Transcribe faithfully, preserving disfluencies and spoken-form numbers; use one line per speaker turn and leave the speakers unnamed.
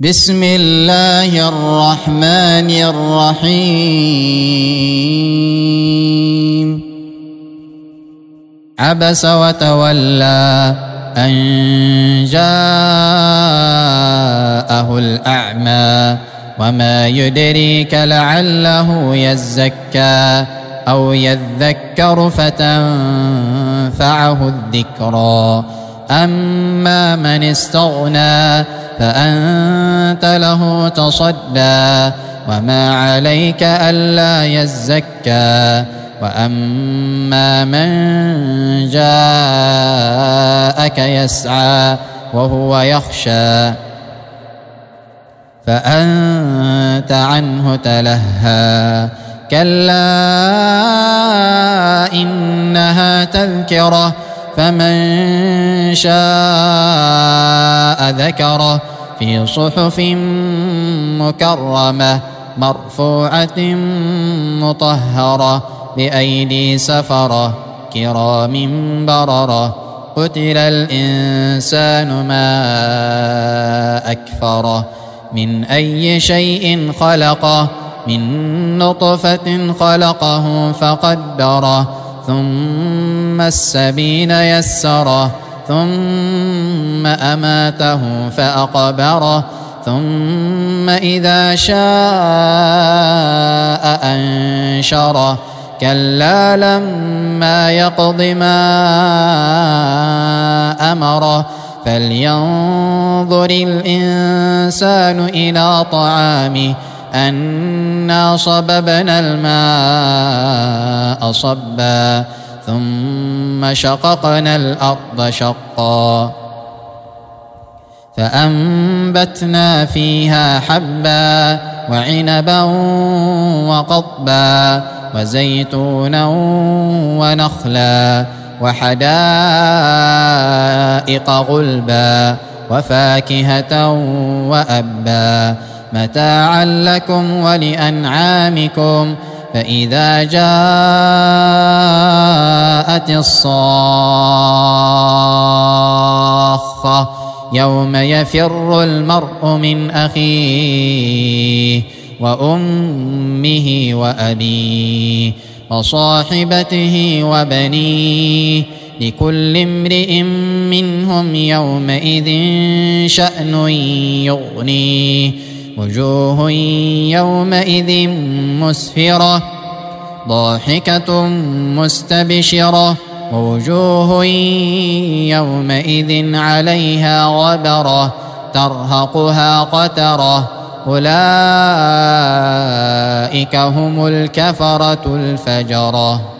بسم الله الرحمن الرحيم عبس وتولى أن جاءه الأعمى وما يدريك لعله يزكى أو يذكر فتنفعه الذكرى أما من استغنى فأنت له تصدى وما عليك ألا يزكى وأما من جاءك يسعى وهو يخشى فأنت عنه تلهى كلا إنها تذكرة فمن شاء ذكره في صحف مكرمة مرفوعة مطهرة بأيدي سفرة كرام بررة قتل الإنسان ما أكفره من أي شيء خلقه من نطفة خلقه فقدره ثم السبيل يسره ثم أماته فأقبره ثم إذا شاء أنشره كلا لما يقض ما أمره فلينظر الإنسان إلى طعامه أنا صببنا الماء صبا ثم شققنا الأرض شقا فأنبتنا فيها حبا وعنبا وقضبا وزيتونا ونخلا وحدائق غلبا وفاكهة وأبا متاعا لكم ولأنعامكم فإذا جاءت الصاخة يوم يفر المرء من أخيه وأمه وأبيه وصاحبته وبنيه لكل امرئ منهم يومئذ شأن يغنيه وجوه يومئذ مسفرة ضاحكة مستبشرة ووجوه يومئذ عليها غبرة ترهقها قترة أولئك هم الكفرة الفجرة.